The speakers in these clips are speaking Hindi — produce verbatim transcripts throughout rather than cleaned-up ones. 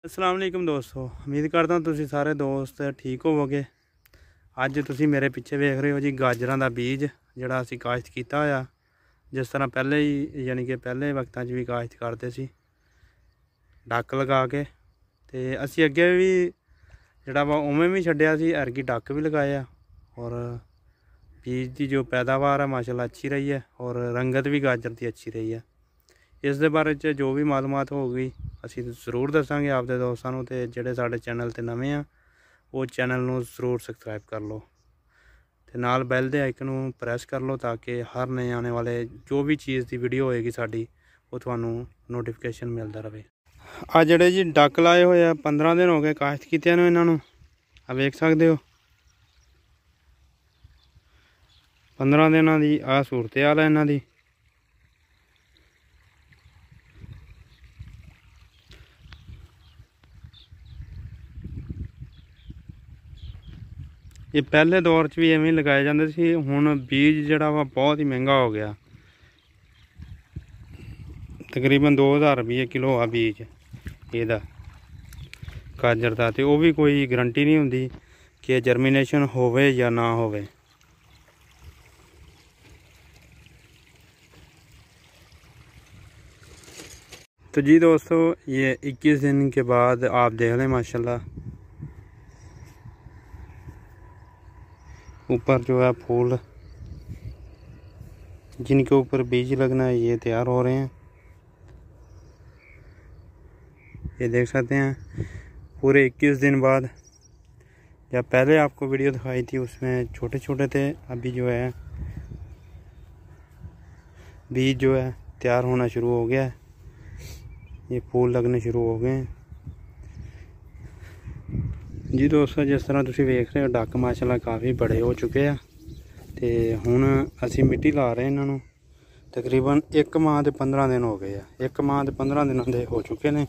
अस्सलाम वालेकुम दोस्तों, उम्मीद करता हूँ तुसी सारे दोस्त ठीक होवोगे। अज तुसी मेरे पिछे वेख रहे हो जी गाजरां दा बीज जिहड़ा असीं काश्त कीता होया। जिस तरह पहले ही यानी कि पहले वक्तां च भी काश्त करते सी डक लगा के, ते असीं अगे भी जिहड़ा वा उवें भी छड्डिया सी, एरगी डक भी लगाया और बीज की जो पैदावार है माशाल्लाह अच्छी रही है और रंगत भी गाजर की अच्छी रही है। इस दे बारे च जो भी मालूमात होगी असीं जरूर दसांगे आपदे दोस्तां नूं, ते जिहड़े साडे चैनल ते नवें आ वो चैनल नूं जरूर सबसक्राइब कर लो ते नाल बैल दे आइकन नूं प्रैस कर लो ताकि हर नए आने वाले जो भी चीज़ की वीडियो होएगी साडी वो तुहानूं नोटिफिकेशन मिलता रहे। आ जिहड़े जी डक लाए होए आ पंद्रह दिन हो गए काश्त कीतिਆਂ ਨੂੰ इन्हां नूं, आ वेख सकदे हो पंद्रह दिनां दी आ सूरत हाल है इन्हां दी। ये पहले दौर च भी इवें लगाए जाते सी, हुण बीज जिहड़ा वा बहुत ही महंगा हो गया। तकरीबन दो हज़ार रुपये किलो आ बीज एहदा गाजर का, तो वह भी कोई गारंटी नहीं होंदी कि जर्मीनेशन होवे या ना होवे। तो जी दोस्तों, ये इक्कीस दिन के बाद आप देख लें माशाल्लाह ऊपर जो है फूल जिनके ऊपर बीज लगना है ये तैयार हो रहे हैं। ये देख सकते हैं पूरे इक्कीस दिन बाद। जब पहले आपको वीडियो दिखाई थी उसमें छोटे छोटे थे, अभी जो है बीज जो है तैयार होना शुरू हो गया है, ये फूल लगने शुरू हो गए हैं। जी दोस्तों, जिस तरह तुसीं वेख रहे हो डक माशाल्लाह काफ़ी बड़े हो चुके हैं, तो हुण असीं मिट्टी ला रहे हैं इन्हां नूं। तकरीबन एक माह के पंद्रह दिन हो गए हैं, एक माह के पंद्रह दिनों के हो चुके हैं।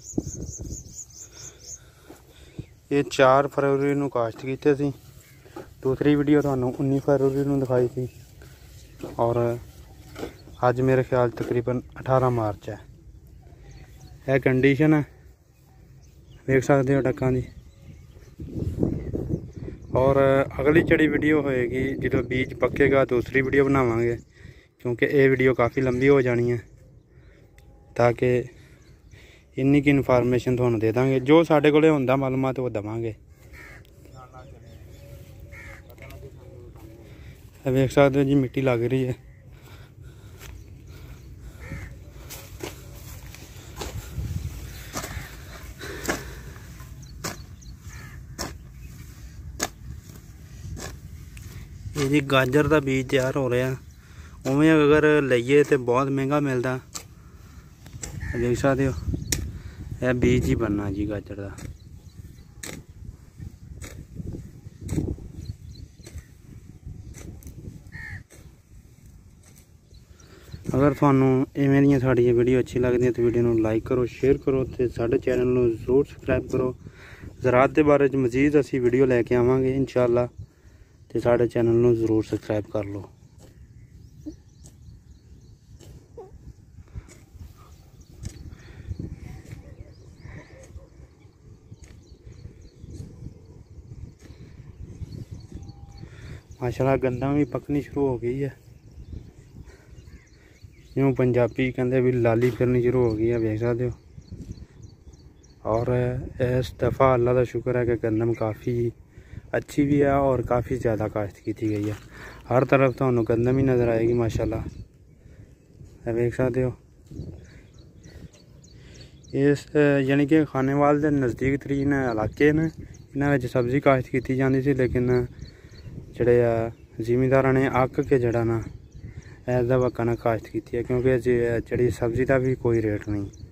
ये चार फरवरी नूं काश्त कीते सी, दूसरी वीडियो तुहानूं उन्नी फरवरी नूं दिखाई थी और अज मेरे ख्याल तकरीबन अठारह मार्च है। यह कंडीशन है, देख सकते हो डकां दी। और अगली चढ़ी वीडियो होएगी जो बीज पकेगा, दूसरी वीडियो बनावांगे क्योंकि ये वीडियो काफ़ी लंबी हो जानी है, ताकि इन्नी की इन्फॉर्मेशन तुहानूं दे देंगे, जो साडे कोले हुंदा मालूमात वो देवांगे। देख सकते हो जी मिट्टी लग रही है। ये जी गाजर का बीज तैयार हो रहा है, उवें अगर लईए तो बहुत महंगा मिलता। देख सकते हो यह बीज ही बनना जी गाजर का। अगर थानू इवें दियां साड़ियां वीडियो अच्छी लगदी तो वीडियो नू लाइक करो, शेयर करो, तो साडे चैनल नू जरूर सबसक्राइब करो। ज़राअत के बारे च मजीद असी वीडियो लैके आवांगे इंशाअल्लाह, तो साडे चैनल नू जरूर सबसक्राइब कर लो। माशाल्लाह गंदम भी पकनी शुरू हो गई है, यूँ पंजाबी कहते भी लाली फिरनी शुरू हो गई है, देख सकते हो। और इस दफ़ा अल्लाह का शुक्र है कि गंदम काफ़ी अच्छी भी है और काफ़ी ज़्यादा काश्त की गई है। हर तरफ तो गंदम ही नज़र आएगी माशाल्लाह, देख सकते हो। इस यानी कि खानेवाल के नज़दीक तरीन इलाके ने, इन्हां विच सब्ज़ी काश्त की जाती सी, लेकिन जिहड़े जिमीदारां ने अक के जिहड़ा ना इस दा वक्का ना काश्त की है, क्योंकि जी सब्ज़ी का भी कोई रेट नहीं।